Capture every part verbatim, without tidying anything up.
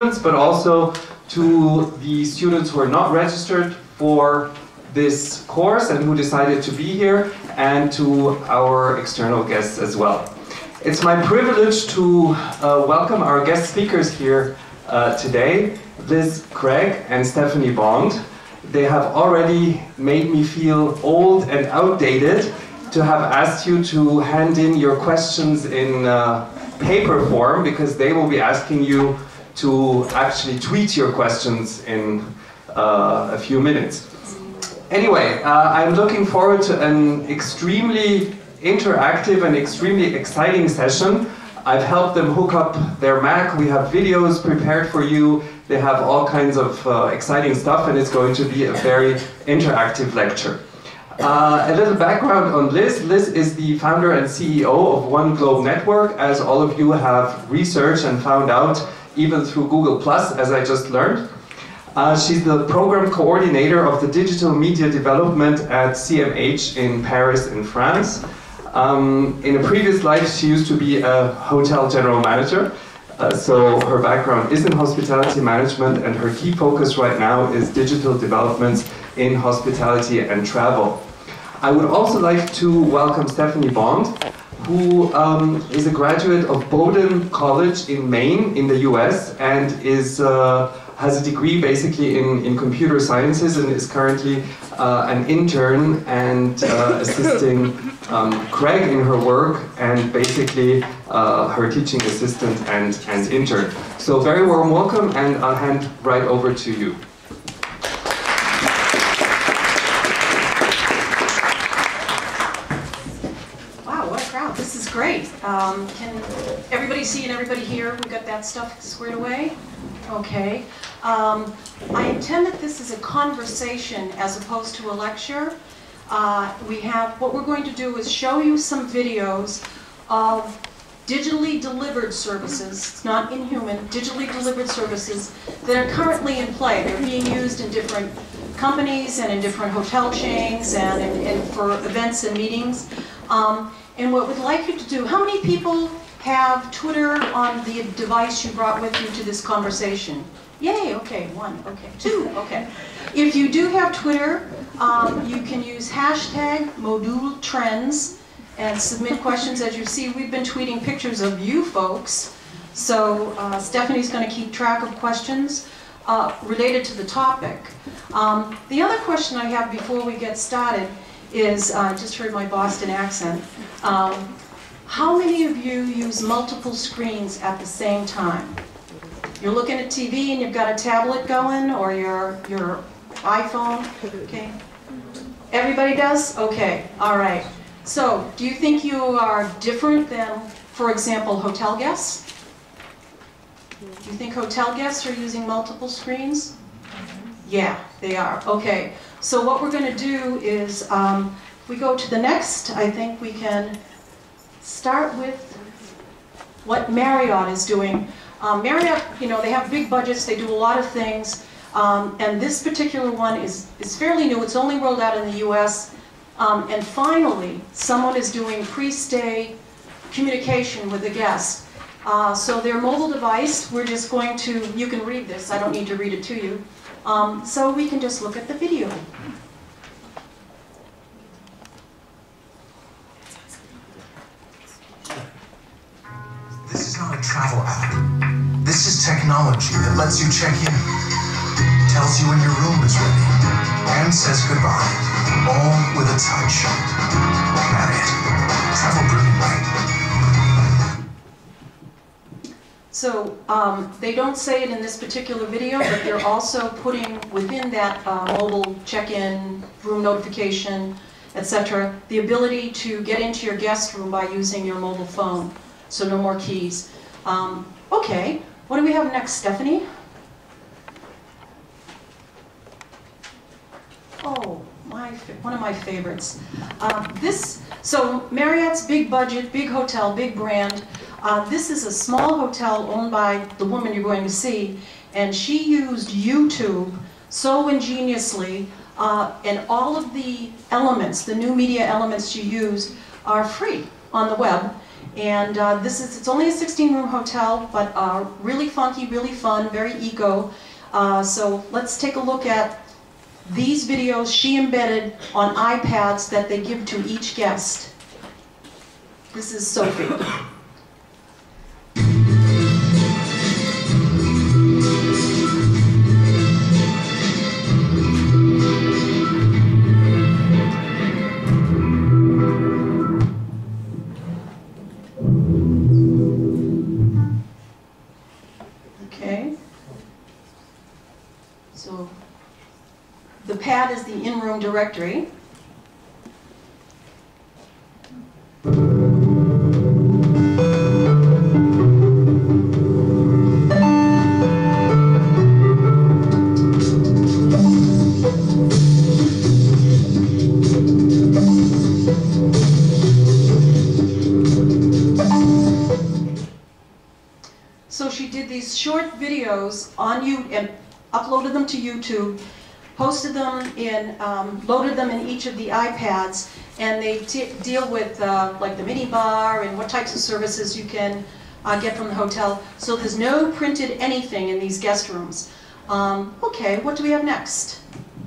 but also to the students who are not registered for this course and who decided to be here, and to our external guests as well. It's my privilege to uh, welcome our guest speakers here uh, today, Liz Craig and Stephanie Bond. They have already made me feel old and outdated to have asked you to hand in your questions in uh, paper form, because they will be asking you to actually tweet your questions in uh, a few minutes. Anyway, uh, I'm looking forward to an extremely interactive and extremely exciting session. I've helped them hook up their Mac. We have videos prepared for you. They have all kinds of uh, exciting stuff, and it's going to be a very interactive lecture. Uh, a little background on Liz. Liz is the founder and C E O of One Globe Network, as all of you have researched and found out, even through Google plus, as I just learned. Uh, she's the program coordinator of the digital media development at C M H in Paris in France. Um, in a previous life, she used to be a hotel general manager. Uh, so her background is in hospitality management, and her key focus right now is digital developments in hospitality and travel. I would also like to welcome Stephanie Bond, who um, is a graduate of Bowdoin College in Maine in the U S and is uh, has a degree basically in, in computer sciences, and is currently uh, an intern and uh, assisting um, Craig in her work, and basically uh, her teaching assistant and, and intern. So very warm welcome, and I'll hand right over to you. Wow, what a crowd. This is great. Um, can everybody see and everybody hear? We got that stuff squared away? Okay. Um, I intend that this is a conversation as opposed to a lecture. Uh, we have, what we're going to do is show you some videos of digitally delivered services, it's not inhuman, digitally delivered services that are currently in play. They're being used in different companies and in different hotel chains and, in, and for events and meetings. Um, and what we'd like you to do, how many people have Twitter on the device you brought with you to this conversation? Yay, okay, one, okay, two, okay. If you do have Twitter, um, you can use hashtag MODUL trends and submit questions. As you see, we've been tweeting pictures of you folks. So uh, Stephanie's going to keep track of questions uh, related to the topic. Um, the other question I have before we get started is, uh, I just heard my Boston accent. Um, how many of you use multiple screens at the same time? You're looking at T V and you've got a tablet going, or your, your iPhone, okay? Everybody does? Okay, all right. So, do you think you are different than, for example, hotel guests? Do you think hotel guests are using multiple screens? Yeah, they are. Okay, so what we're going to do is, um, if we go to the next, I think we can start with what Marriott is doing. Um, Marriott, you know, they have big budgets, they do a lot of things, um, and this particular one is, is fairly new. It's only rolled out in the U S, um, and finally, someone is doing pre-stay communication with the guest. Uh, so their mobile device, we're just going to, you can read this, I don't need to read it to you, um, so we can just look at the video. This is not a travel app. This is technology that lets you check in, tells you when your room is ready, and says goodbye, all with a touch. Marriott. Travel brilliantly. So um, they don't say it in this particular video, but they're also putting within that uh, mobile check-in, room notification, et cetera, the ability to get into your guest room by using your mobile phone. So no more keys. Um, okay, what do we have next, Stephanie? Oh, my, one of my favorites. Uh, this, so Marriott's big budget, big hotel, big brand. Uh, this is a small hotel owned by the woman you're going to see, and she used YouTube so ingeniously, uh, and all of the elements, the new media elements she used, are free on the web. And uh, this is, it's only a sixteen room hotel, but uh, really funky, really fun, very eco. Uh, so let's take a look at these videos she embedded on iPads that they give to each guest. This is Sophie. Okay. So the pad is the in-room directory. So she did these short videos on you and uploaded them to YouTube, posted them in, um, loaded them in each of the iPads, and they t deal with uh, like the mini bar and what types of services you can uh, get from the hotel. So there's no printed anything in these guest rooms. Um, okay, what do we have next?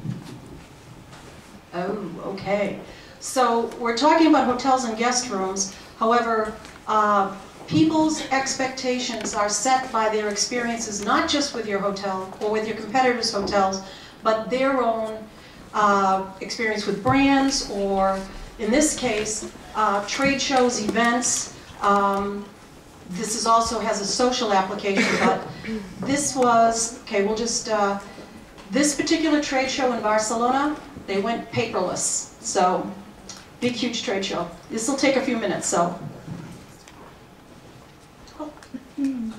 Oh, okay. So we're talking about hotels and guest rooms. However, uh, people's expectations are set by their experiences, not just with your hotel or with your competitors' hotels, but their own uh, experience with brands, or in this case, uh, trade shows, events. Um, this is also has a social application, but this was, okay, we'll just, uh, this particular trade show in Barcelona, they went paperless. So, big, huge trade show. This will take a few minutes, so. Hmm.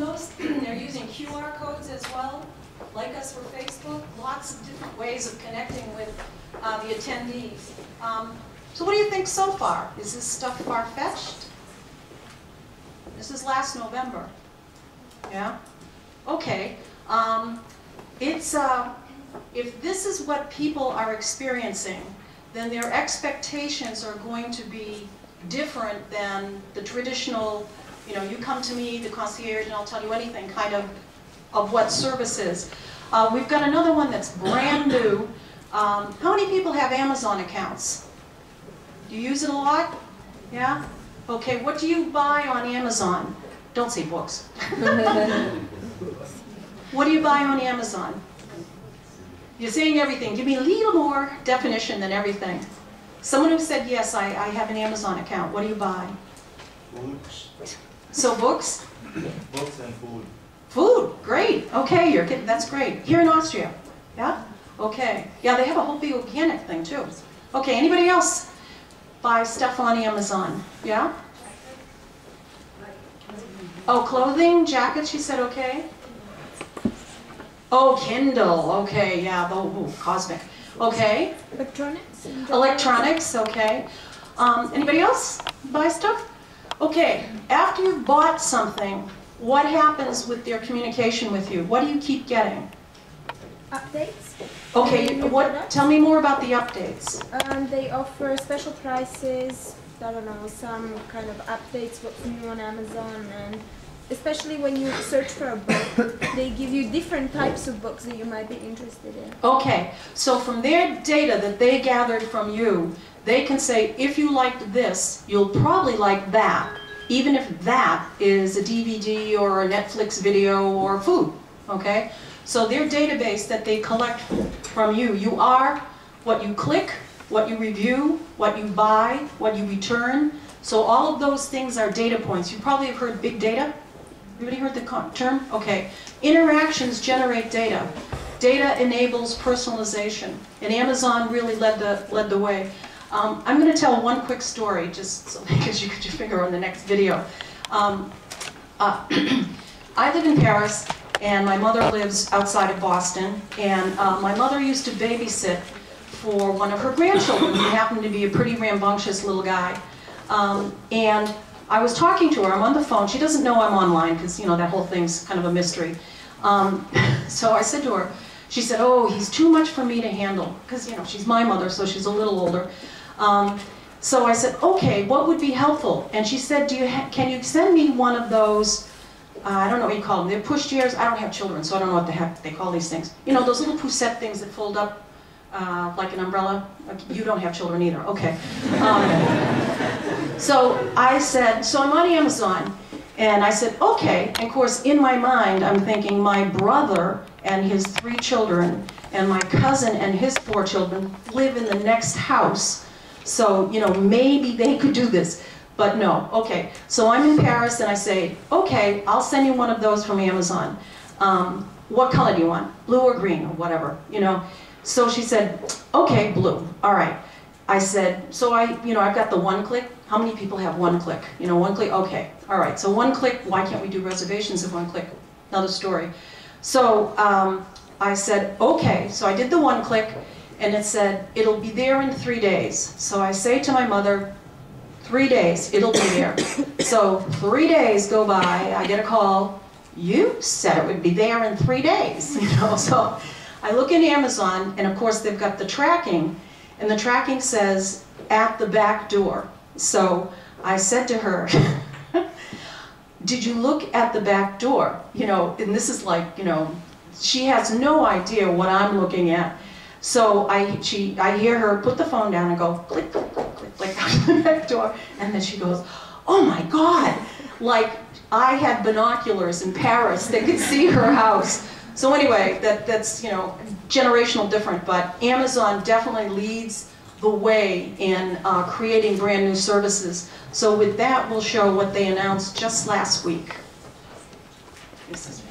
notice they're using Q R codes as well. Like us for Facebook, lots of different ways of connecting with uh, the attendees. Um, so what do you think so far? Is this stuff far-fetched? This is last November. Yeah? Okay. Um, it's, uh, if this is what people are experiencing, then their expectations are going to be different than the traditional, you know, you come to me, the concierge, and I'll tell you anything kind of of what service is. Uh, we've got another one that's brand new. Um, how many people have Amazon accounts? Do you use it a lot? Yeah? Okay, what do you buy on Amazon? Don't say books. What do you buy on Amazon? You're saying everything. Give me a little more definition than everything. Someone who said, yes, I, I have an Amazon account. What do you buy? Books. So books? Books and food. Food, great. Okay, you're kidding. That's great. Here in Austria, yeah? Okay. Yeah, they have a whole big organic thing too. Okay, anybody else buy stuff on Amazon? Yeah? Oh, clothing, jackets, she said okay. Oh, Kindle, okay, yeah, the ooh, cosmic. Okay. Electronics. Electronics, okay. Um, anybody else buy stuff? Okay, after you've bought something, what happens with their communication with you? What do you keep getting? Updates. Okay, New what? products. Tell me more about the updates. Um, they offer special prices. I don't know, some kind of updates what's new on Amazon, and especially when you search for a book, they give you different types of books that you might be interested in. Okay, so from their data that they gathered from you, they can say, if you liked this, you'll probably like that, even if that is a D V D or a Netflix video or food, okay? So their database that they collect from you, you are what you click, what you review, what you buy, what you return. So all of those things are data points. You probably have heard big data. Everybody heard the term? Okay. Interactions generate data. Data enables personalization. And Amazon really led the, led the way. Um, I'm going to tell one quick story, just so because you could your finger on the next video. Um, uh, I live in Paris, and my mother lives outside of Boston. And uh, my mother used to babysit for one of her grandchildren, who happened to be a pretty rambunctious little guy. Um, and I was talking to her. I'm on the phone. She doesn't know I'm online because, you know, that whole thing's kind of a mystery. Um, so I said to her, she said, oh, he's too much for me to handle. Because, you know, she's my mother, so she's a little older. Um, so I said, okay, what would be helpful? And she said, do you ha can you send me one of those, uh, I don't know what you call them, they're pushchairs. I don't have children, so I don't know what the heck they call these things. You know, those little poussette things that fold up uh, like an umbrella? You don't have children either, okay. Um, so I said, so I'm on Amazon, and I said, okay. And of course, in my mind, I'm thinking my brother and his three children and my cousin and his four children live in the next house. So, you know, maybe they could do this, but no. Okay, so I'm in Paris and I say, okay, I'll send you one of those from Amazon. Um, what color do you want? Blue or green or whatever, you know? So she said, okay, blue, all right. I said, so I, you know, I've got the one click. How many people have one click? You know, one click, okay, all right. So one click, why can't we do reservations in one click? Another story. So um, I said, okay, so I did the one click. And it said, it'll be there in three days. So I say to my mother, three days, it'll be there. So three days go by, I get a call, you said it would be there in three days. You know, so I look in Amazon, and of course they've got the tracking, and the tracking says, at the back door. So I said to her, did you look at the back door? You know, and this is like, you know, she has no idea what I'm looking at. So I, she, I hear her put the phone down and go click, click, click, click, click out the back door. And then she goes, oh my God, like I had binoculars in Paris that could see her house. So anyway, that, that's, you know, generational different, but Amazon definitely leads the way in uh, creating brand new services. So with that, we'll show what they announced just last week. This is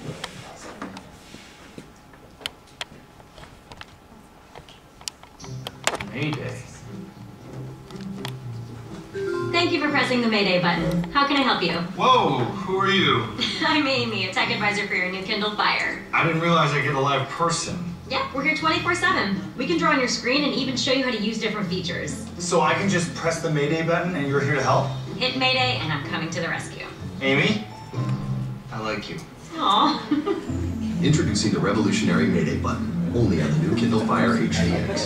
Mayday. Thank you for pressing the Mayday button. How can I help you? Whoa, who are you? I'm Amy, a tech advisor for your new Kindle Fire. I didn't realize I'd get a live person. Yep, we're here twenty-four seven. We can draw on your screen and even show you how to use different features. So I can just press the Mayday button and you're here to help? Hit Mayday and I'm coming to the rescue. Amy, I like you. Aww. Introducing the revolutionary Mayday button, only on the new Kindle Fire H D X.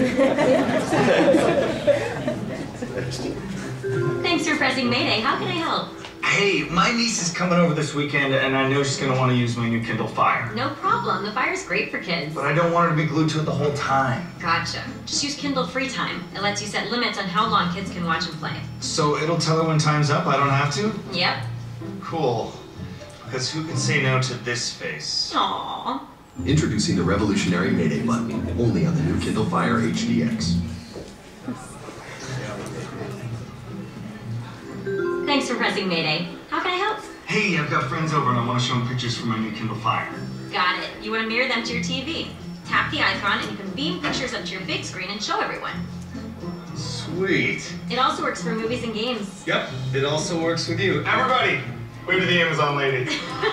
Thanks for pressing Mayday. How can I help? Hey, my niece is coming over this weekend and I know she's going to want to use my new Kindle Fire. No problem. The Fire's great for kids. But I don't want her to be glued to it the whole time. Gotcha. Just use Kindle Free Time. It lets you set limits on how long kids can watch and play. So it'll tell her when time's up? I don't have to? Yep. Cool. Because who can say no to this face? Aww. Introducing the revolutionary Mayday button, only on the new Kindle Fire H D X. Thanks for pressing Mayday. How can I help? Hey, I've got friends over and I want to show them pictures from my new Kindle Fire. Got it. You want to mirror them to your T V. Tap the icon and you can beam pictures up to your big screen and show everyone. Sweet. It also works for movies and games. Yep, it also works with you. Everybody, wave to the Amazon lady.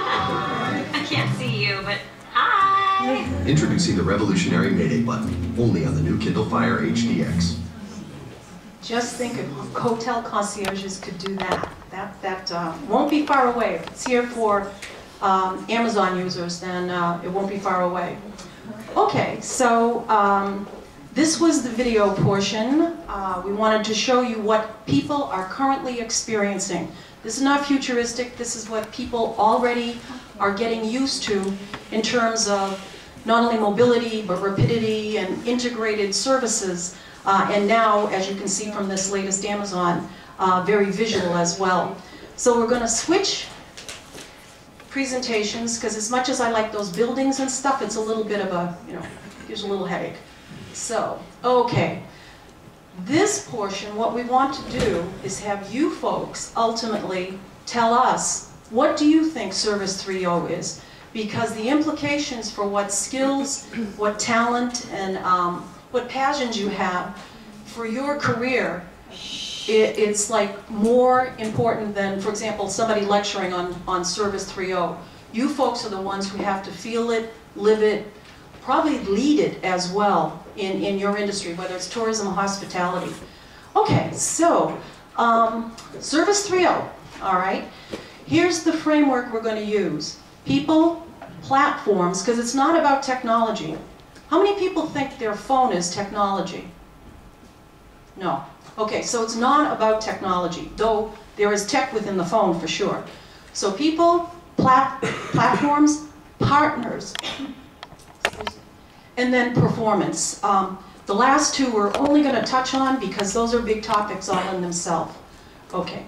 I can't see you, but hi! Introducing the revolutionary Mayday button, only on the new Kindle Fire H D X. Just think if hotel concierges could do that. That, that uh, won't be far away. If it's here for um, Amazon users, then uh, it won't be far away. Okay, so um, this was the video portion. Uh, we wanted to show you what people are currently experiencing. This is not futuristic. This is what people already are getting used to in terms of not only mobility, but rapidity and integrated services. Uh, and now, as you can see from this latest Amazon, uh, very visual as well. So we're going to switch presentations, because as much as I like those buildings and stuff, it's a little bit of a, you know, gives a little headache. So, okay. This portion, what we want to do is have you folks ultimately tell us, what do you think Service three point oh is? Because the implications for what skills, what talent, and um, what passions you have for your career, it, it's like more important than, for example, somebody lecturing on, on Service three point oh. You folks are the ones who have to feel it, live it, probably lead it as well in, in your industry, whether it's tourism, hospitality. Okay, so um, Service three point oh, all right. Here's the framework we're going to use. People, platforms, because it's not about technology. How many people think their phone is technology? No. Okay, so it's not about technology, though there is tech within the phone for sure. So people, plat platforms, partners, and then performance. Um, the last two we're only going to touch on because those are big topics all in themselves. Okay.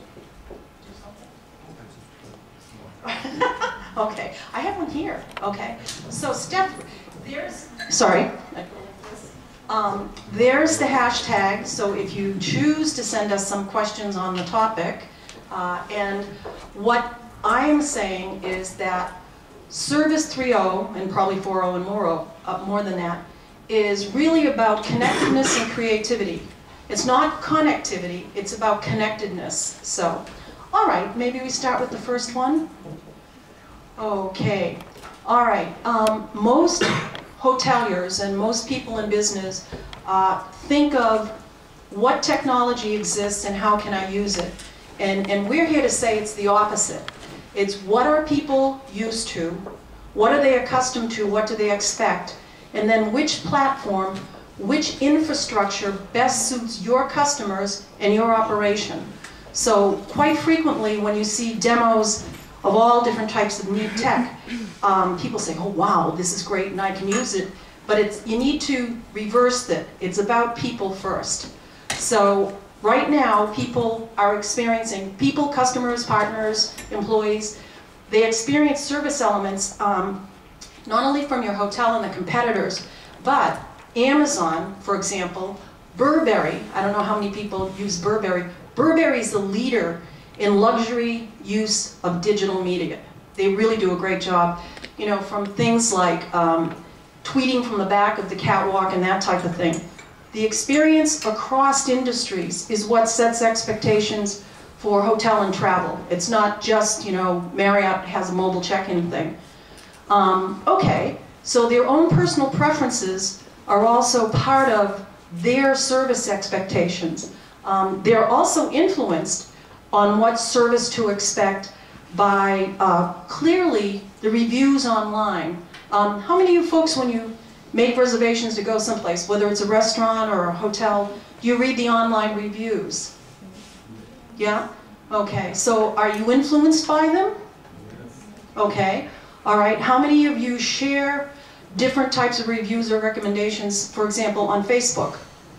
Okay, I have one here. Okay, so Steph, there's, sorry. Um, there's the hashtag, so if you choose to send us some questions on the topic, uh, and what I'm saying is that Service three point oh, and probably four point oh and more, uh, more than that, is really about connectedness and creativity. It's not connectivity, it's about connectedness. So, all right, maybe we start with the first one. Okay, all right. Um, most hoteliers and most people in business uh, think of what technology exists and how can I use it. And, and we're here to say it's the opposite. It's what are people used to, what are they accustomed to, what do they expect, and then which platform, which infrastructure best suits your customers and your operation. So quite frequently when you see demos of all different types of new tech, um, people say, oh wow, this is great and I can use it. But it's, you need to reverse that. It's about people first. So right now, people are experiencing, people, customers, partners, employees, they experience service elements um, not only from your hotel and the competitors, but Amazon, for example, Burberry, I don't know how many people use Burberry. Burberry is the leader in luxury use of digital media. They really do a great job, you know, from things like um, tweeting from the back of the catwalk and that type of thing. The experience across industries is what sets expectations for hotel and travel. It's not just, you know, Marriott has a mobile check-in thing. Um, okay, so their own personal preferences are also part of their service expectations. Um, they're also influenced on what service to expect by uh, clearly the reviews online. Um, how many of you folks, when you make reservations to go someplace, whether it's a restaurant or a hotel, do you read the online reviews? Yeah? Okay, so are you influenced by them? Okay, all right. How many of you share different types of reviews or recommendations, for example, on Facebook?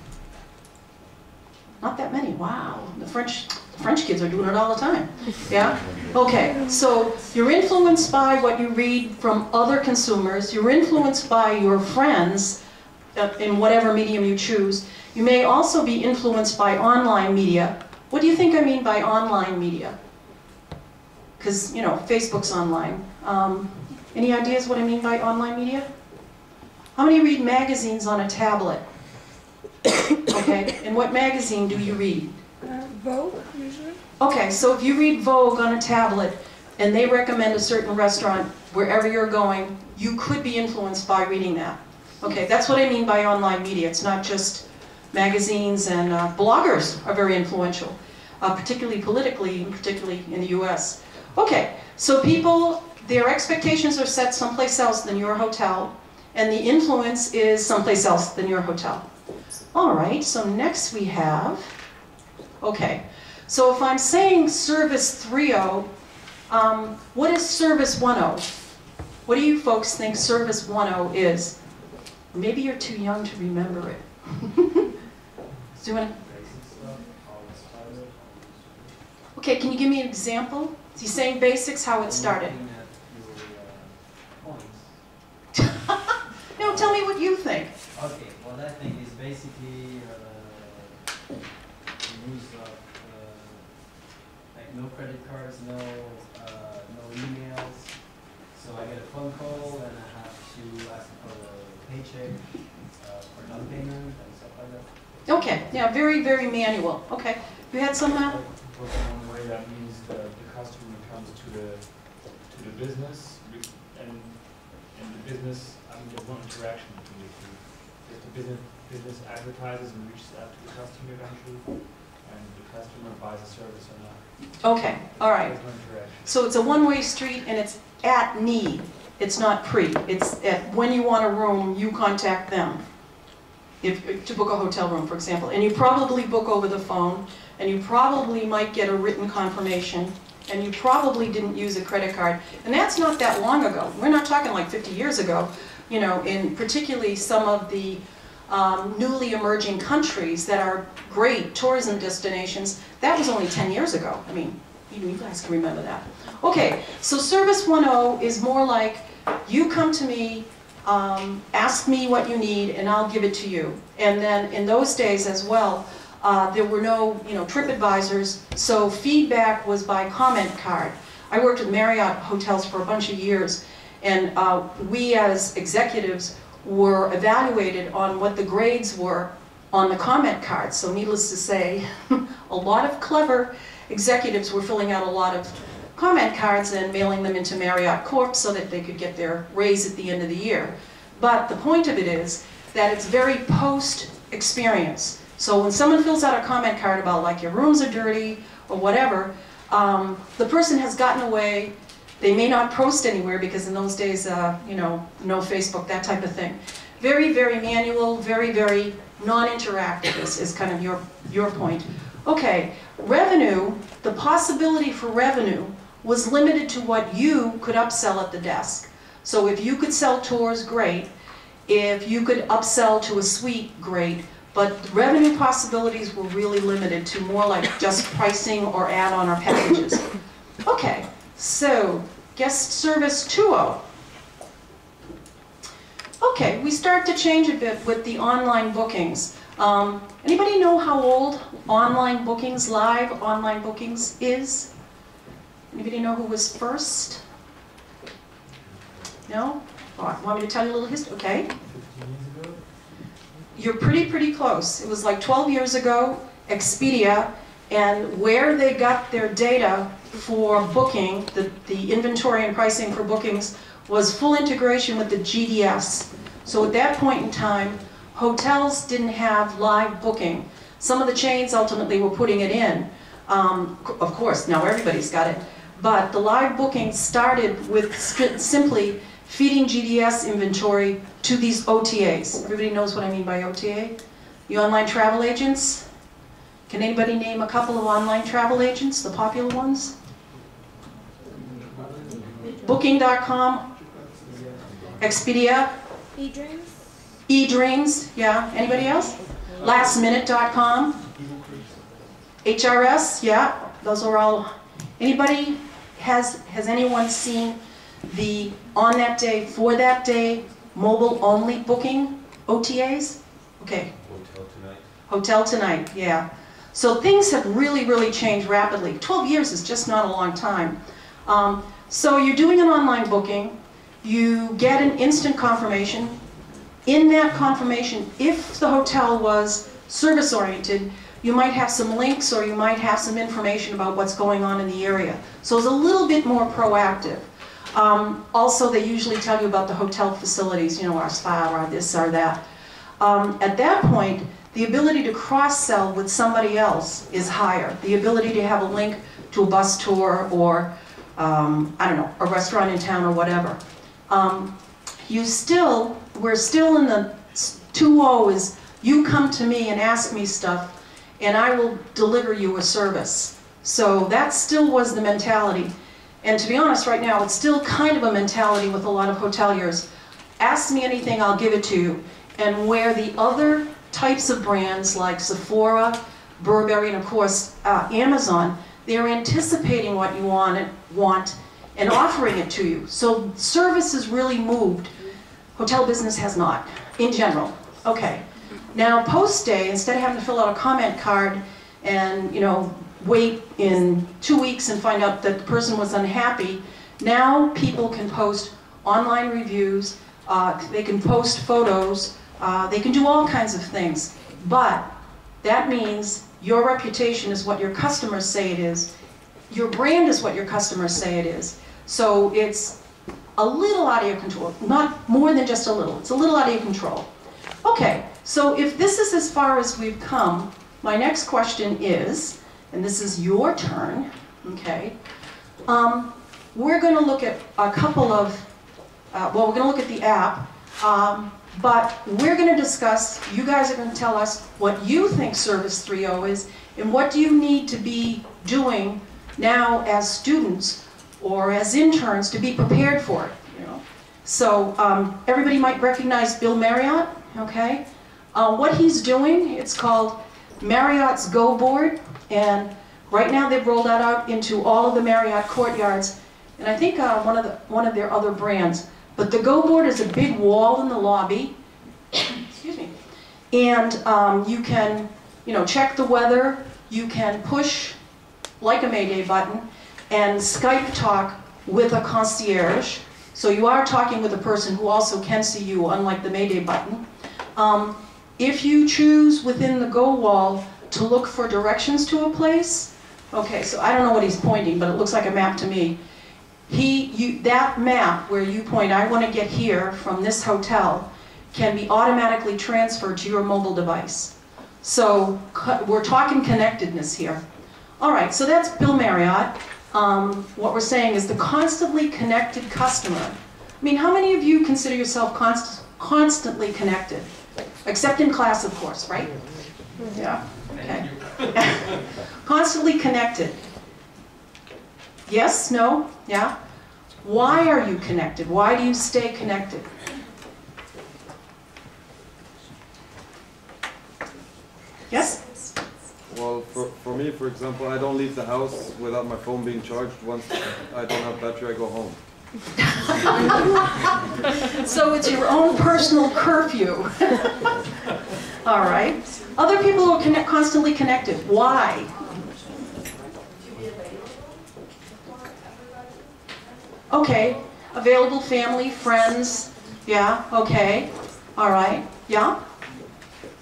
Not that many. Wow, the French, the French kids are doing it all the time. Yeah? Okay, so you're influenced by what you read from other consumers. You're influenced by your friends uh, in whatever medium you choose. You may also be influenced by online media. What do you think I mean by online media? Because, you know, Facebook's online. Um, any ideas what I mean by online media? How many read magazines on a tablet? Okay, and what magazine do you read? Uh, Vogue, usually. Okay, so if you read Vogue on a tablet and they recommend a certain restaurant wherever you're going, you could be influenced by reading that. Okay, that's what I mean by online media. It's not just magazines, and uh, bloggers are very influential, uh, particularly politically, and particularly in the U S. Okay, so people, their expectations are set someplace else than your hotel, and the influence is someplace else than your hotel. All right, so next we have, okay, so if I'm saying service three point oh, um, what is service one point oh? What do you folks think service one point oh is? Maybe you're too young to remember it. So you wanna... Okay, can you give me an example? Is he saying basics, how it started? No, tell me what you think. Okay, what I think is basically uh, the use of uh, like no credit cards, no uh, no emails. So I get a phone call and I have to ask for a paycheck, uh, for down payment and stuff like that. Okay, yeah, very, very manual. Okay, you had some, uh, But one way that means the, the customer comes to the to the business, and in the business, I mean, there's no interaction between the two. If the business business advertises and reaches out to the customer eventually, and the customer buys a service or not. okay, all right. There's no interaction. So it's a one-way street and it's at need. It's not pre. It's at, when you want a room, you contact them. If, to book a hotel room, for example. And you probably book over the phone, and you probably might get a written confirmation, and you probably didn't use a credit card. And that's not that long ago. We're not talking like fifty years ago. You know, in particularly some of the um, newly emerging countries that are great tourism destinations, that was only ten years ago. I mean, even you guys can remember that. Okay, so Service one point oh is more like, you come to me, um, ask me what you need, and I'll give it to you. And then in those days as well, uh, there were no, you know, TripAdvisors, so feedback was by comment card. I worked with Marriott hotels for a bunch of years, and uh, we as executives were evaluated on what the grades were on the comment cards. So needless to say, a lot of clever executives were filling out a lot of comment cards and mailing them into Marriott Corp so that they could get their raise at the end of the year. But the point of it is that it's very post-experience. So when someone fills out a comment card about like your rooms are dirty or whatever, um, the person has gotten away. They may not post anywhere because in those days, uh, you know, no Facebook, that type of thing. Very, very manual, very, very non-interactive is, is kind of your, your point. Okay, revenue, the possibility for revenue was limited to what you could upsell at the desk. So if you could sell tours, great. If you could upsell to a suite, great. But revenue possibilities were really limited to more like just pricing or add-on or packages. Okay, so guest service two point oh. Okay, we start to change a bit with the online bookings. Um, anybody know how old online bookings, live online bookings is? Anybody know who was first? No? Oh, want me to tell you a little history? Okay. fifteen years ago? you're pretty, pretty close. It was like twelve years ago, Expedia, and where they got their data for booking, the, the inventory and pricing for bookings, was full integration with the G D S. So at that point in time, hotels didn't have live booking. Some of the chains ultimately were putting it in. Um, of course, now everybody's got it. But the live booking started with simply feeding G D S inventory to these O T As. Everybody knows what I mean by O T A? The online travel agents? Can anybody name a couple of online travel agents, the popular ones? Booking dot com, Expedia, eDreams, eDreams, yeah. Anybody else? last minute dot com, H R S, yeah. Those are all. Anybody has has anyone seen the on that day, for that day, mobile only booking O T As? Okay. Hotel Tonight. Hotel Tonight, yeah. So things have really, really changed rapidly. twelve years is just not a long time. Um, so you're doing an online booking, you get an instant confirmation. In that confirmation, if the hotel was service-oriented, you might have some links or you might have some information about what's going on in the area. So it's a little bit more proactive. Um, also, they usually tell you about the hotel facilities, you know, our spa, or this or that. Um, at that point, the ability to cross-sell with somebody else is higher. The ability to have a link to a bus tour or, um, I don't know, a restaurant in town or whatever. Um, you still, we're still in the two oh is you come to me and ask me stuff and I will deliver you a service. So that still was the mentality. And to be honest, right now, it's still kind of a mentality with a lot of hoteliers. Ask me anything, I'll give it to you. And where the other types of brands like Sephora, Burberry, and of course uh, Amazon, they're anticipating what you want, want and offering it to you. So service has really moved. Hotel business has not, in general. Okay. Now post-day, instead of having to fill out a comment card and, you know, wait in two weeks and find out that the person was unhappy, now people can post online reviews, uh, they can post photos, uh, they can do all kinds of things. But that means your reputation is what your customers say it is. Your brand is what your customers say it is. So it's a little out of your control, not more than just a little. It's a little out of your control. Okay, so if this is as far as we've come, my next question is, and this is your turn, okay, um, we're going to look at a couple of, uh, well, we're going to look at the app, um, but we're going to discuss, you guys are going to tell us what you think Service three point oh is, and what do you need to be doing now as students or as interns to be prepared for it, you know. So um, everybody might recognize Bill Marriott, okay? Uh, what he's doing, it's called Marriott's Go Board, and right now they've rolled that out into all of the Marriott courtyards, and I think uh, one of the one of their other brands. But the Go Board is a big wall in the lobby, excuse me, and um, you can, you know, check the weather. You can push like a Mayday button and Skype talk with a concierge. So you are talking with a person who also can see you, unlike the Mayday button. Um, if you choose within the Go wall to look for directions to a place, okay, so I don't know what he's pointing, but it looks like a map to me. He, you, that map where you point, I want to get here from this hotel, can be automatically transferred to your mobile device. So we're talking connectedness here. All right, so that's Bill Marriott. Um, what we're saying is the constantly connected customer. I mean, how many of you consider yourself const constantly connected? Except in class, of course, right? Yeah, okay. Constantly connected. Yes, no, yeah? Why are you connected? Why do you stay connected? Yes? Well, for, for me, for example, I don't leave the house without my phone being charged. Once I don't have battery, I go home. So it's your own personal curfew. All right. Other people who are connect, constantly connected. Why? Okay. Available family, friends. Yeah, okay. All right. Yeah?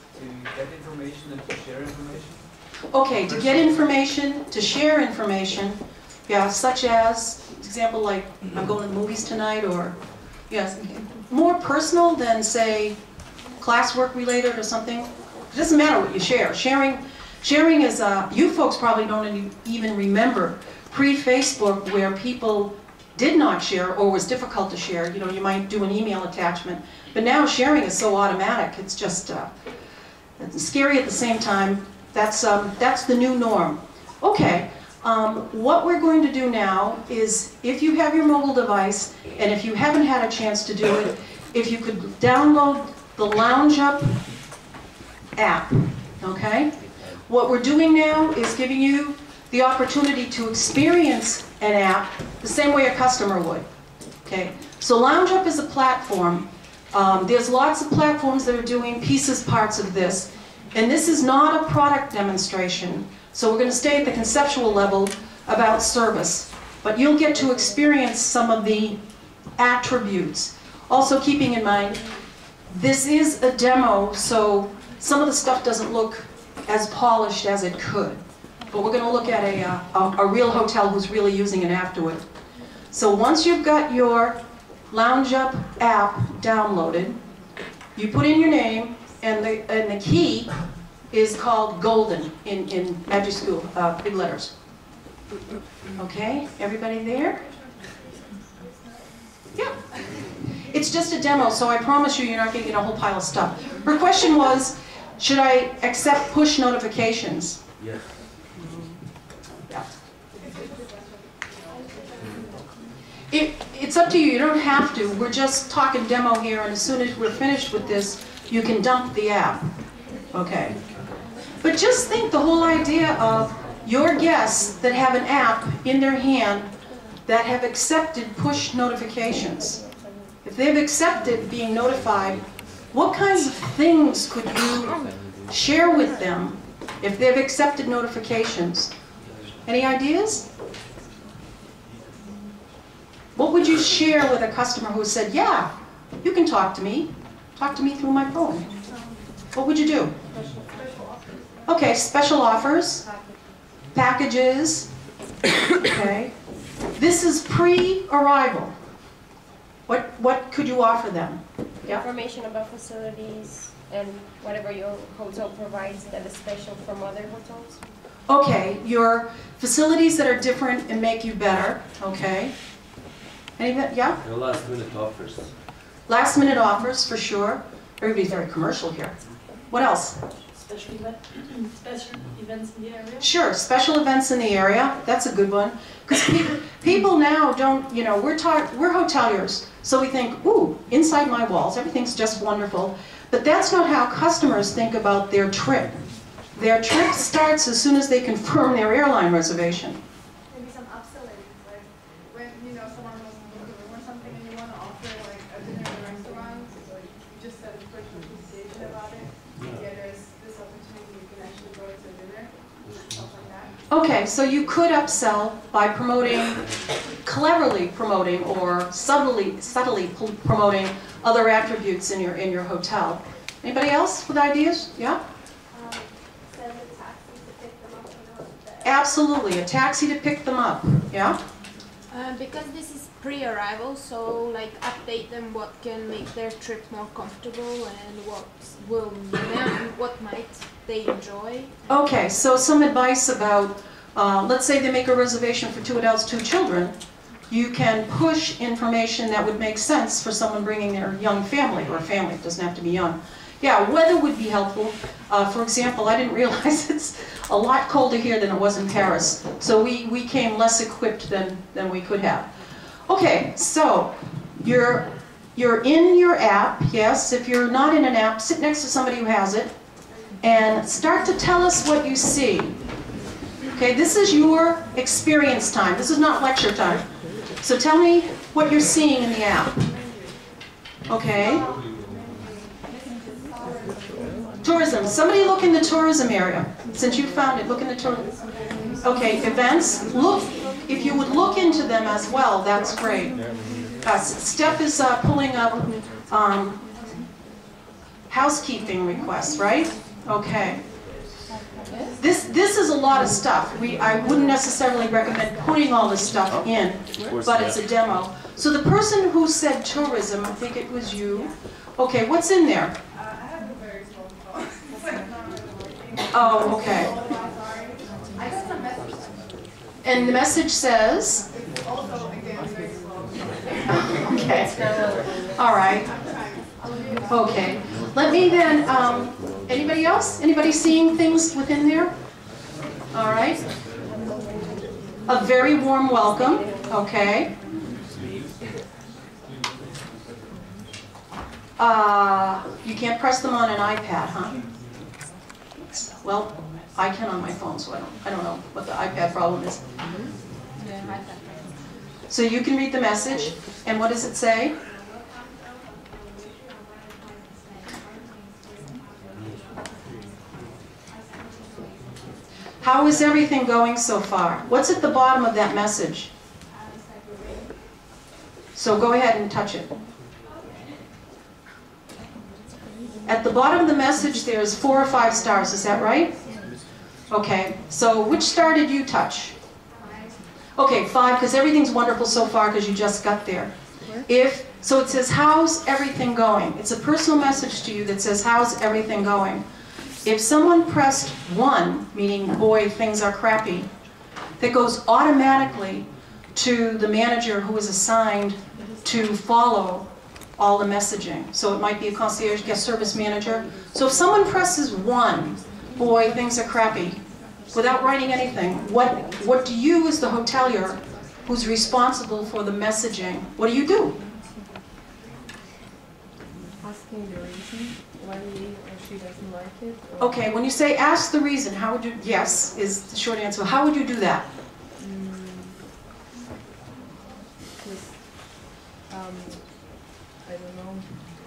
Okay, to get information, to share information, yeah, such as, example, like, I'm going to the movies tonight, or, yes, more personal than, say, classwork related or something. It doesn't matter what you share. Sharing, sharing is, uh, you folks probably don't even remember pre-Facebook where people did not share or was difficult to share. You know, you might do an email attachment, but now sharing is so automatic. It's just uh, it's scary at the same time. That's, um, that's the new norm. Okay, um, what we're going to do now is, if you have your mobile device, and if you haven't had a chance to do it, if you could download the LoungeUp app, okay? What we're doing now is giving you the opportunity to experience an app the same way a customer would, okay? So LoungeUp is a platform. Um, there's lots of platforms that are doing pieces, parts of this, and this is not a product demonstration. So we're going to stay at the conceptual level about service, but you'll get to experience some of the attributes. Also keeping in mind, this is a demo, so some of the stuff doesn't look as polished as it could. But we're going to look at a, uh, a, a real hotel who's really using it afterward. So once you've got your LoungeUp app downloaded, you put in your name, and the, and the key is called Golden in, in majuscule, uh, big letters. Okay, everybody there? Yeah. It's just a demo, so I promise you, you're not going to get a whole pile of stuff. Her question was, should I accept push notifications? Yes. Yeah. It, it's up to you. You don't have to. We're just talking demo here, and as soon as we're finished with this, you can dump the app. Okay. But just think the whole idea of your guests that have an app in their hand that have accepted push notifications. If they've accepted being notified, what kinds of things could you share with them if they've accepted notifications? Any ideas? What would you share with a customer who said, yeah, you can talk to me. Talk to me through my phone. What would you do? Okay, special offers, packages. Okay. This is pre-arrival. What, what could you offer them? Yeah? Information about facilities and whatever your hotel provides that is special from other hotels. Okay, your facilities that are different and make you better. Okay. Any, yeah? Your last minute offers. Last minute offers, for sure. Everybody's very commercial here. What else? Special, event, special events in the area? Sure, special events in the area. That's a good one. Because people, people now don't, you know, we're, talk, we're hoteliers. So we think, ooh, inside my walls, everything's just wonderful. But that's not how customers think about their trip. Their trip starts as soon as they confirm their airline reservation. Maybe some upselling, like when, you know, someone wants to book a room or something and you want to offer like a dinner in a restaurant, so you just said a quick appreciation about it. Yeah, there's this opportunity you can actually go to dinner, stuff like that. Okay, so you could upsell by promoting, cleverly promoting, or subtly, subtly promoting other attributes in your in your hotel. Anybody else with ideas? Yeah. Absolutely, a taxi to pick them up. Yeah. Uh, because this is pre-arrival, so like update them what can make their trip more comfortable and what will what might they enjoy. Okay, so some advice about, uh, let's say they make a reservation for two adults, two children. You can push information that would make sense for someone bringing their young family, or a family, it doesn't have to be young. Yeah, weather would be helpful. Uh, for example, I didn't realize it's a lot colder here than it was in Paris. So we, we came less equipped than, than we could have. Okay, so you're, you're in your app, yes. If you're not in an app, sit next to somebody who has it and start to tell us what you see. Okay, this is your experience time. This is not lecture time. So tell me what you're seeing in the app. Okay. Tourism. Somebody look in the tourism area. Since you found it, look in the tourism. Okay, events. Look, if you would look into them as well, that's great. Uh, Steph is uh, pulling up um, housekeeping requests, right? Okay. This, this is a lot of stuff. We, I wouldn't necessarily recommend putting all this stuff in, but it's a demo. So the person who said tourism, I think it was you. Okay, what's in there? Uh, I have a very small phone. It's like not really. Oh, okay. I got some message. And the message says? It's also, again, very small. Okay. All right. Okay. Let me then, um, anybody else? Anybody seeing things within there? All right. A very warm welcome. Okay. Uh, you can't press them on an iPad, huh? Well, I can on my phone, so I don't, I don't know what the iPad problem is. So you can read the message, and what does it say? How is everything going so far? What's at the bottom of that message? So go ahead and touch it. At the bottom of the message there's four or five stars, is that right? Okay, so which star did you touch? Okay, five, because everything's wonderful so far because you just got there. If, so it says, how's everything going? It's a personal message to you that says, how's everything going? If someone pressed one, meaning, boy, things are crappy, that goes automatically to the manager who is assigned to follow all the messaging. So it might be a concierge guest service manager. So if someone presses one, boy, things are crappy, without writing anything, what, what do you as the hotelier who's responsible for the messaging, what do you do? Asking the reason why he or she doesn't like it. Or Okay, when you say ask the reason, how would you, yes, is the short answer. How would you do that? Mm, um, I don't know.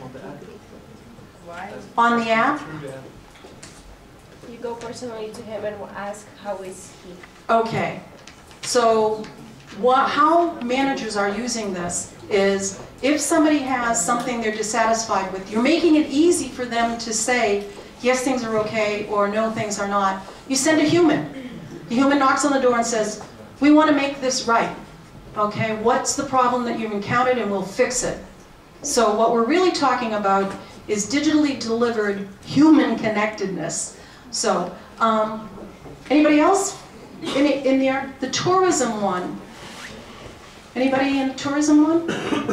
Why? On the app? You go personally to him and ask how is he. Okay, so what, how managers are using this is if somebody has something they're dissatisfied with, you're making it easy for them to say, yes, things are okay, or no, things are not. You send a human. The human knocks on the door and says, we want to make this right. Okay, what's the problem that you've encountered and we'll fix it. So what we're really talking about is digitally delivered human connectedness. So, um, anybody else in, in there? The tourism one. Anybody in the tourism one?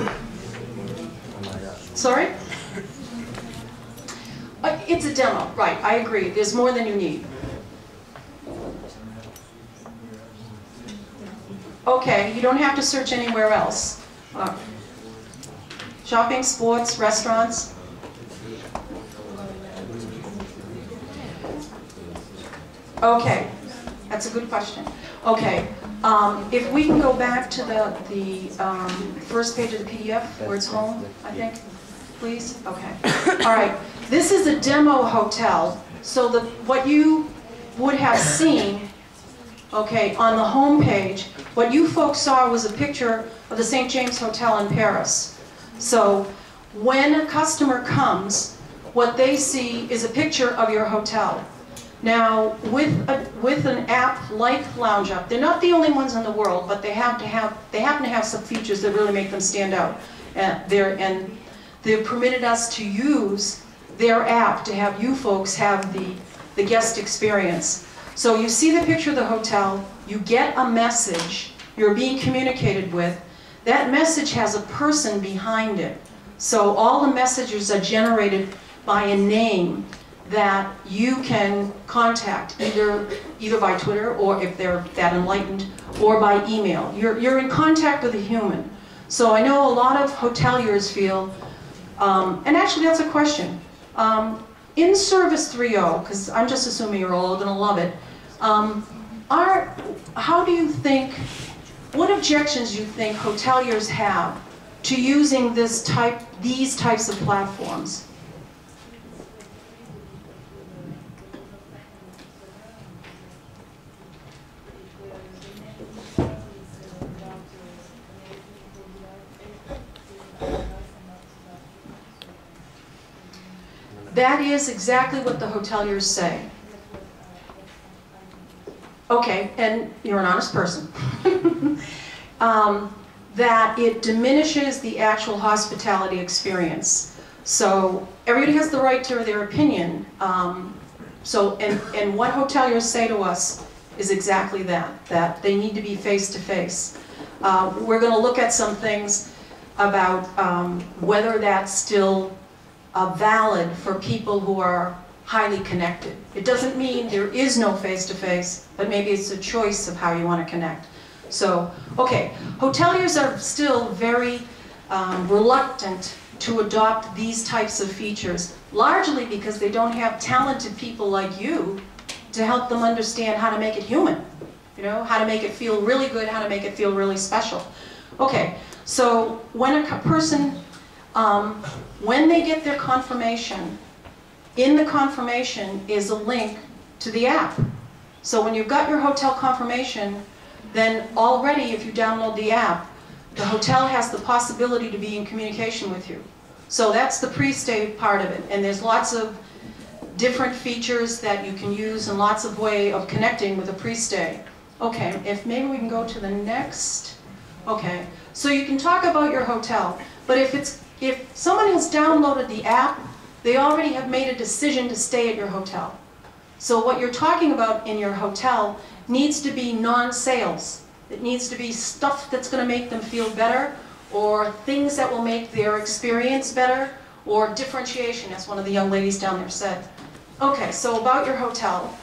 Sorry? Uh, it's a demo, right, I agree. There's more than you need. Okay, you don't have to search anywhere else. Uh, shopping, sports, restaurants. Okay, that's a good question. Okay, um, if we can go back to the, the um, first page of the P D F, where it's home, I think, please? Okay, all right. This is a demo hotel, so the, what you would have seen, okay, on the home page, what you folks saw was a picture of the Saint James Hotel in Paris. So when a customer comes, what they see is a picture of your hotel. Now, with a, with an app like LoungeUp, they're not the only ones in the world, but they have to have they happen to have some features that really make them stand out. Uh, there and they've permitted us to use their app to have you folks have the the guest experience. So you see the picture of the hotel, you get a message, you're being communicated with. That message has a person behind it. So all the messages are generated by a name that you can contact either either by Twitter, or if they're that enlightened, or by email. You're, you're in contact with a human. So I know a lot of hoteliers feel, um, and actually that's a question, um, in Service three point oh, because I'm just assuming you're all going to love it, um, are, how do you think, what objections do you think hoteliers have to using this type, these types of platforms? That is exactly what the hoteliers say. okay, and you're an honest person, um, that it diminishes the actual hospitality experience. So everybody has the right to their opinion. Um, so, and, and what hoteliers say to us is exactly that, that they need to be face-to-face. Uh, we're going to look at some things about um, whether that's still uh, valid for people who are highly connected. It doesn't mean there is no face-to-face, but maybe it's a choice of how you want to connect. So, okay, hoteliers are still very um, reluctant to adopt these types of features, largely because they don't have talented people like you to help them understand how to make it human, you know, how to make it feel really good, how to make it feel really special. Okay, so when a person, um, when they get their confirmation, in the confirmation is a link to the app. So when you've got your hotel confirmation, then already if you download the app, the hotel has the possibility to be in communication with you. So that's the pre-stay part of it. And there's lots of different features that you can use and lots of way of connecting with a pre-stay. Okay, if maybe we can go to the next. Okay, so you can talk about your hotel, but if it's if someone has downloaded the app, they already have made a decision to stay at your hotel. So what you're talking about in your hotel needs to be non-sales. It needs to be stuff that's going to make them feel better, or things that will make their experience better, or differentiation, as one of the young ladies down there said. Okay, so about your hotel,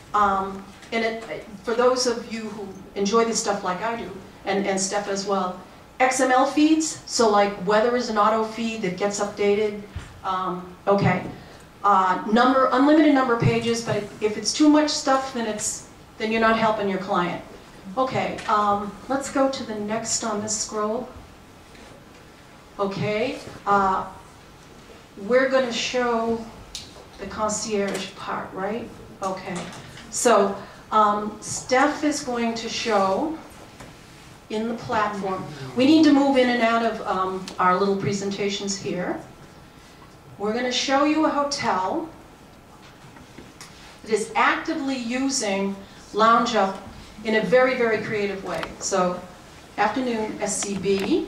um, and it, for those of you who enjoy this stuff like I do, and, and Steph as well, X M L feeds, so like weather is an auto feed that gets updated. Um, okay, uh, number, unlimited number of pages, but if it's too much stuff, then it's then you're not helping your client. Okay, um, let's go to the next on this scroll. Okay, uh, we're going to show the concierge part, right? Okay, so um, Steph is going to show in the platform. We need to move in and out of um, our little presentations here. We're going to show you a hotel that is actively using Lounge Up in a very, very creative way. So, afternoon S C B.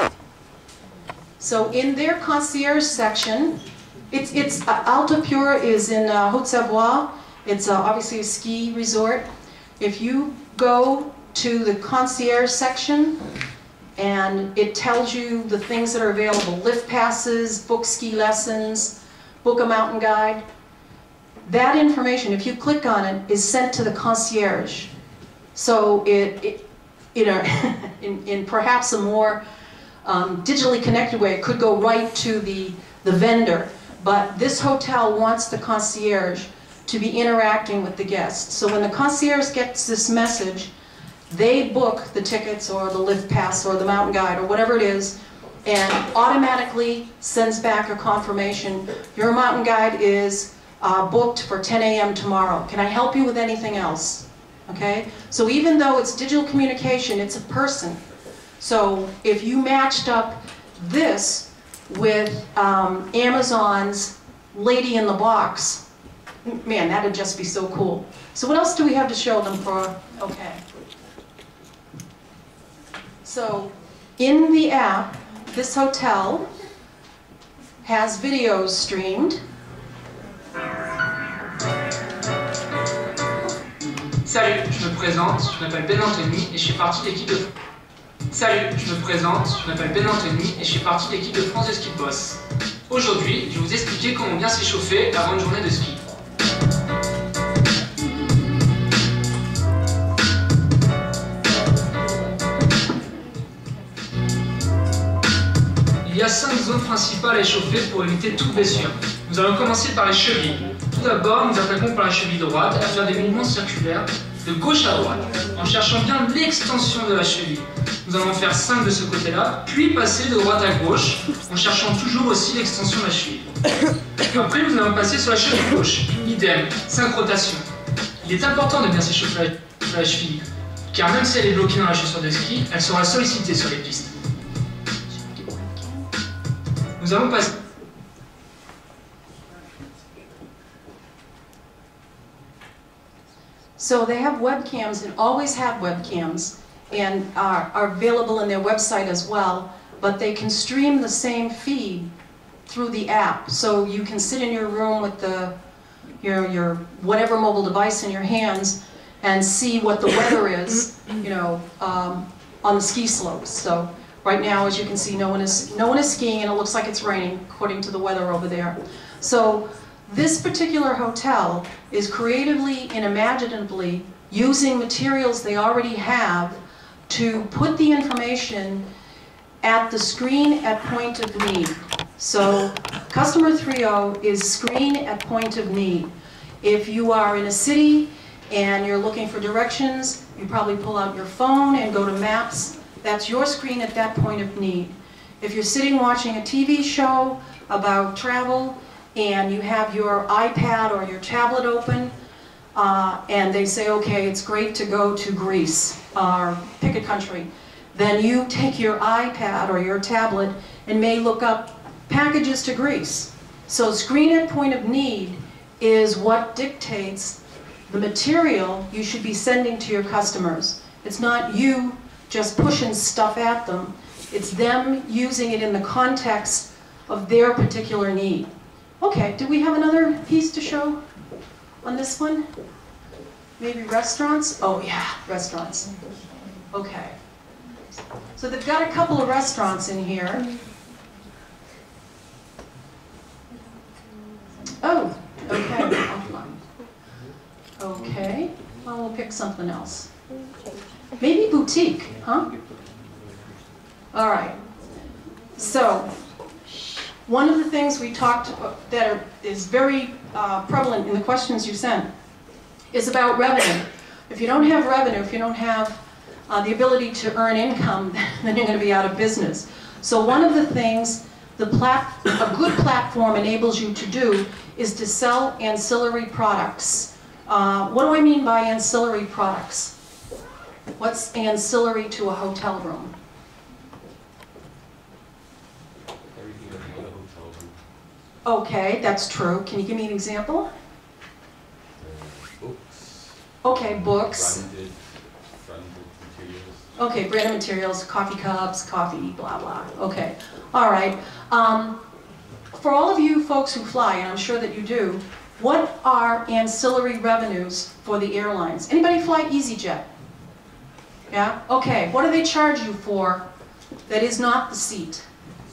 So in their concierge section, it's, it's uh, Alta Pure is in uh, Haute-Savoie. It's uh, obviously a ski resort. If you go to the concierge section, and it tells you the things that are available, lift passes, book ski lessons, book a mountain guide. That information, if you click on it, is sent to the concierge. So it, it you know, in, in perhaps a more um, digitally connected way, it could go right to the, the vendor. But this hotel wants the concierge to be interacting with the guests. So when the concierge gets this message, they book the tickets or the lift pass or the mountain guide or whatever it is, and automatically sends back a confirmation. Your mountain guide is uh, booked for ten A M tomorrow. Can I help you with anything else? Okay? So even though it's digital communication, it's a person. So if you matched up this with um, Amazon's Lady in the Box, man, that'd just be so cool. So what else do we have to show them for? Okay. So in the app, this hotel has videos streamed. Salut, je me présente, je m'appelle Ben Anthony et je suis partie de l'équipe de... Salut, je me présente, je m'appelle Ben Anthony et je suis partie de l'équipe de France de ski de boss. Aujourd'hui, je vais vous expliquer comment bien s'échauffer avant une journée de ski. Il y a cinq zones principales à échauffer pour éviter toute blessure. Nous allons commencer par les chevilles. Tout d'abord, nous attaquons par la cheville droite à faire des mouvements circulaires de gauche à droite, en cherchant bien l'extension de la cheville. Nous allons faire cinq de ce côté-là, puis passer de droite à gauche, en cherchant toujours aussi l'extension de la cheville. Après, nous allons passer sur la cheville gauche. Idem, cinq rotations. Il est important de bien s'échauffer la cheville, car même si elle est bloquée dans la chaussure de ski, elle sera sollicitée sur les pistes. Nous allons passer... So they have webcams and always have webcams and are, are available on their website as well, but they can stream the same feed through the app. So you can sit in your room with the, your, your whatever mobile device in your hands and see what the weather is, you know, um, on the ski slopes. So right now, as you can see, no one is, no one is skiing and it looks like it's raining according to the weather over there. So this particular hotel is creatively and imaginatively using materials they already have to put the information at the screen at point of need. So customer three oh is screen at point of need. If you are in a city and you're looking for directions, you probably pull out your phone and go to maps. That's your screen at that point of need. If you're sitting watching a T V show about travel and you have your iPad or your tablet open uh, and they say, okay, it's great to go to Greece or pick a country, then you take your iPad or your tablet and may look up packages to Greece. So screen at point of need is what dictates the material you should be sending to your customers. It's not you just pushing stuff at them. It's them using it in the context of their particular need. Okay, do we have another piece to show on this one? Maybe restaurants? Oh yeah, restaurants. Okay. So they've got a couple of restaurants in here. Oh, okay, offline. Okay, well, we'll pick something else. Maybe boutique, huh? All right. So, one of the things we talked about that are, is very uh, prevalent in the questions you sent is about revenue. If you don't have revenue, if you don't have uh, the ability to earn income, then you're going to be out of business. So one of the things the plat a good platform enables you to do is to sell ancillary products. Uh, what do I mean by ancillary products? What's ancillary to a hotel room? Everything else in a hotel room. Okay, that's true. Can you give me an example? Uh, books. Okay, books. Branded, branded materials. Okay, branded materials, coffee cups, coffee, blah, blah. Okay, all right. Um, for all of you folks who fly, and I'm sure that you do, what are ancillary revenues for the airlines? Anybody fly EasyJet? Yeah? Okay, what do they charge you for that is not the seat?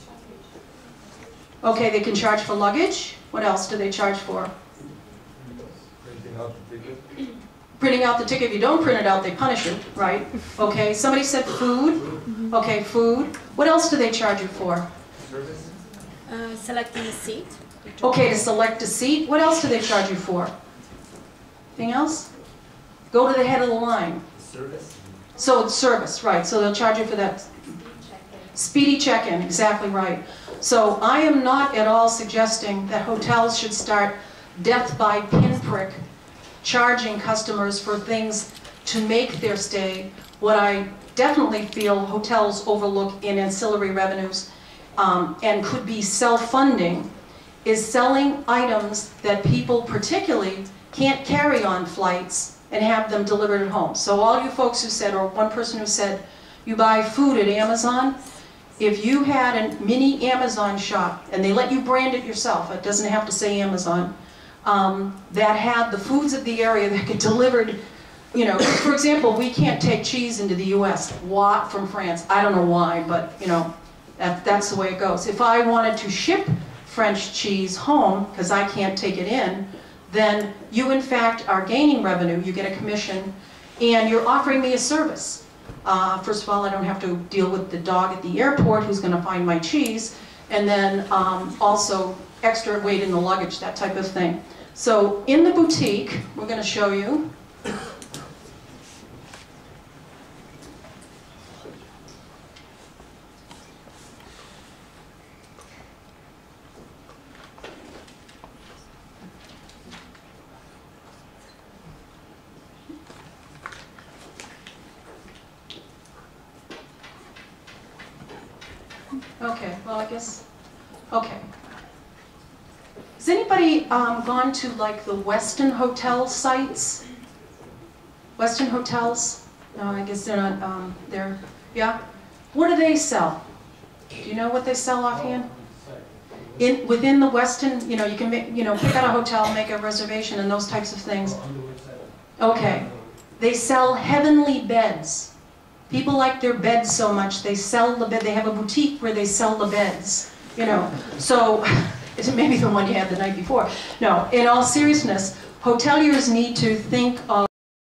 Okay, they can charge for luggage. What else do they charge for? Printing out the ticket. Printing out the ticket. If you don't print it out, they punish you, right? Okay, somebody said food. Okay, food. What else do they charge you for? Service. Uh, selecting a seat. Okay, to select a seat. What else do they charge you for? Anything else? Go to the head of the line. Service. So it's service, right. So they'll charge you for that. Speedy check-in, exactly right. So I am not at all suggesting that hotels should start death by pinprick charging customers for things to make their stay. What I definitely feel hotels overlook in ancillary revenues um, and could be self-funding is selling items that people particularly can't carry on flights and have them delivered at home. So all you folks who said, or one person who said, you buy food at Amazon, if you had a mini Amazon shop, and they let you brand it yourself, it doesn't have to say Amazon, um, that had the foods of the area that get delivered, you know, for example, we can't take cheese into the U S Why, from France. I don't know why, but, you know, that, that's the way it goes. If I wanted to ship French cheese home, because I can't take it in, then you in fact are gaining revenue, you get a commission, and you're offering me a service. Uh, first of all, I don't have to deal with the dog at the airport who's going to find my cheese, and then um, also extra weight in the luggage, that type of thing. So in the boutique, we're going to show you. Okay, well, I guess, okay. Has anybody um, gone to like the Westin hotel sites? Westin hotels, no, I guess they're not, um, they're, yeah? What do they sell? Do you know what they sell offhand? In, within the Westin, you know, you can make, you know, pick out a hotel, make a reservation and those types of things. Okay. They sell heavenly beds. People like their beds so much, they sell the bed, they have a boutique where they sell the beds, you know. So, it's maybe the one you had the night before. No, in all seriousness, hoteliers need to think of